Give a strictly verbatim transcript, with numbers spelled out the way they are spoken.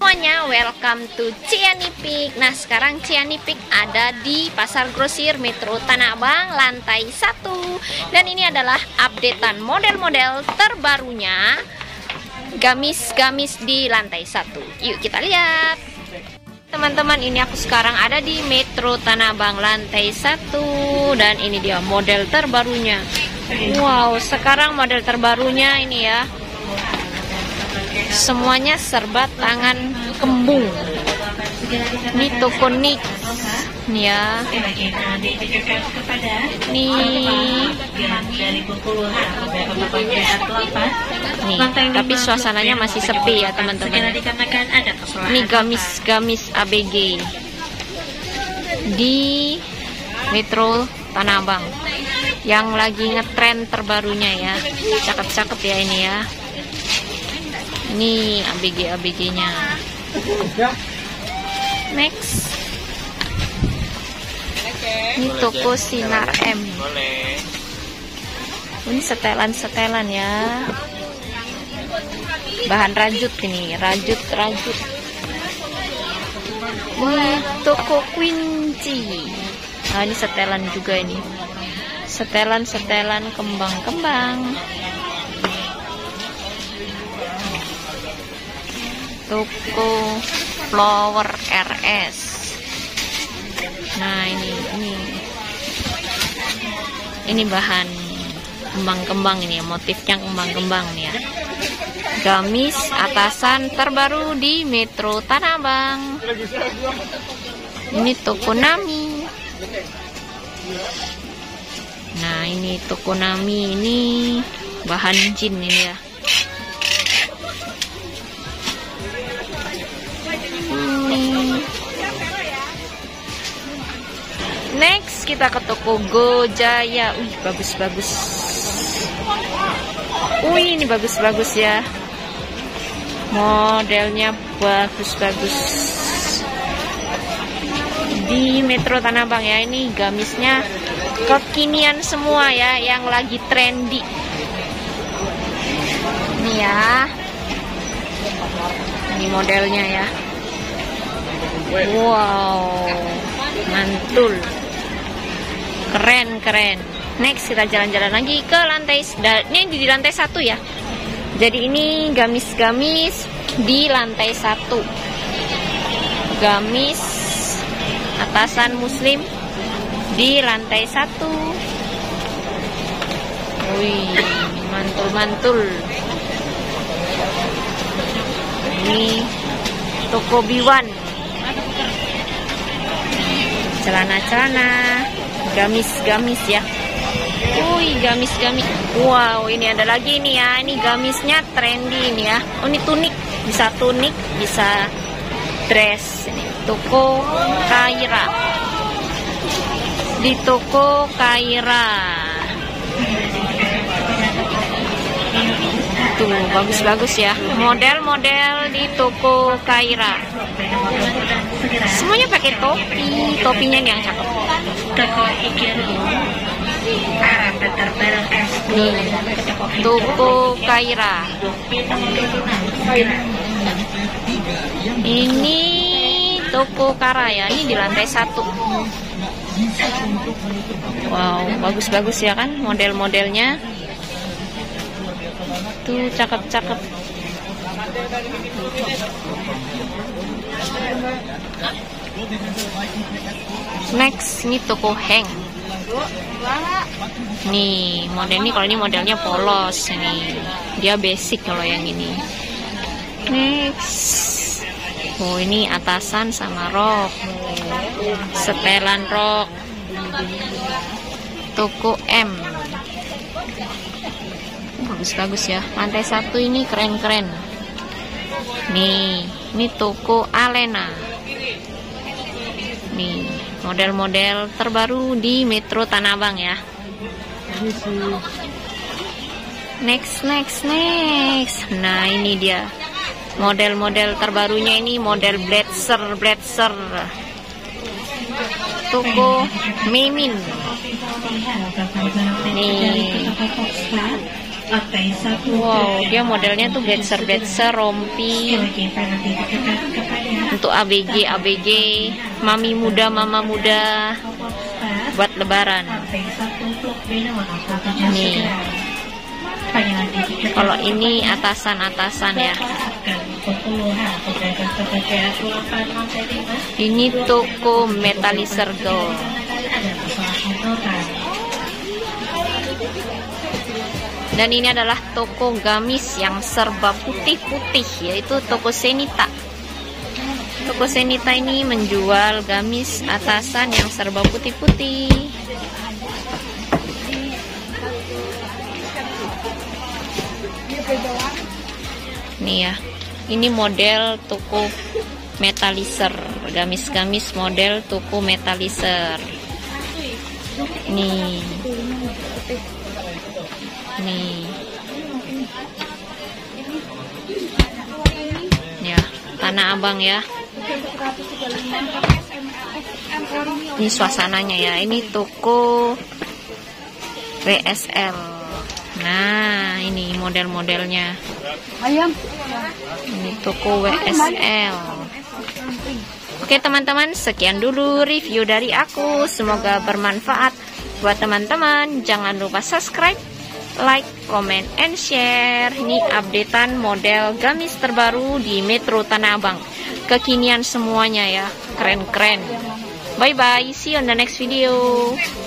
semuanya, welcome to Cianipik. Nah, sekarang Cianipik ada di Pasar Grosir Metro Tanah Abang lantai satu. Dan ini adalah updatean model-model terbarunya gamis-gamis di lantai satu. Yuk kita lihat. Teman-teman, ini aku sekarang ada di Metro Tanah Abang lantai satu. Dan ini dia model terbarunya. Wow, sekarang model terbarunya ini ya, semuanya serba tangan kembung. Ini toko Nix nih ya. Nih. Nih, tapi suasananya masih sepi ya teman-teman. Ini gamis-gamis A B G di Metro Tanah Abang yang lagi ngetren terbarunya ya. Cakep-cakep ya ini ya. Ini A B G A B G-nya. Next. Ini toko Sinar M. Ini setelan-setelan ya. Bahan rajut ini, rajut-rajut. Ini toko Quincy. Nah, ini setelan juga ini. Setelan-setelan kembang-kembang. Toko Flower R S. Nah, ini ini ini bahan kembang-kembang ini ya, motifnya kembang-kembang nih ya. Gamis atasan terbaru di Metro Tanah Abang. Ini toko Nami. Nah, ini toko Nami, ini bahan jin ini ya. Next kita ke toko Gojaya. Wih, bagus-bagus. Wih, ini bagus-bagus ya. Modelnya bagus-bagus. Di Metro Tanah Abang ya. Ini gamisnya kekinian semua ya, yang lagi trendy. Ini ya. Ini modelnya ya. Wow, mantul. Keren keren. Next kita jalan-jalan lagi ke lantai. Ini di lantai satu ya. Jadi ini gamis-gamis di lantai satu. Gamis atasan muslim di lantai satu. Wih, mantul-mantul. Ini toko Biwan. Celana-celana, gamis-gamis ya. Wih, gamis-gamis. Wow, ini ada lagi nih ya. Ini gamisnya trendy ini ya. Oh, ini tunik. Bisa tunik, bisa dress. Ini toko Kaira. Di toko Kaira. Tuh, bagus-bagus ya. Model-model di toko Kaira. Semuanya pakai topi. Topinya yang cakep. Nih, toko Kaira. Ini toko Kara ya. Ini di lantai satu. Wow, bagus-bagus ya kan model-modelnya. Tuh, cakep-cakep. Next, ini toko Heng. Nih, model ini kalau ini modelnya polos ini. Dia basic kalau yang ini. Next. Oh, ini atasan sama rok. Setelan rok. Toko M. Bagus-bagus ya. Lantai satu ini keren-keren. Nih, ini toko Alena. Nih, model-model terbaru di Metro Tanah Abang ya. Next, next, next. Nah, ini dia. Model-model terbarunya ini model blazer, blazer. Toko Mimin. Nih. Wow, dia modelnya tuh blazer-blazer rompi. A B G A B G, mami muda mama muda buat lebaran. Nih, kalau ini atasan-atasan ya. Ini toko Metalizer Gold. Dan ini adalah toko gamis yang serba putih-putih, yaitu toko Senita. Toko Senita ini menjual gamis atasan yang serba putih-putih. Nih ya, ini model toko Metalizer, gamis-gamis model toko Metalizer. Nih. Nih. Ya, Tanah Abang ya. Ini suasananya ya. Ini toko W S L. Nah, ini model-modelnya. Ayam. Ini toko W S L. Oke teman-teman, sekian dulu review dari aku. Semoga bermanfaat buat teman-teman. Jangan lupa subscribe, like, comment, and share. Ini updatean model gamis terbaru di Metro Tanah Abang. Kekinian semuanya ya, keren-keren. Bye bye, see you on the next video.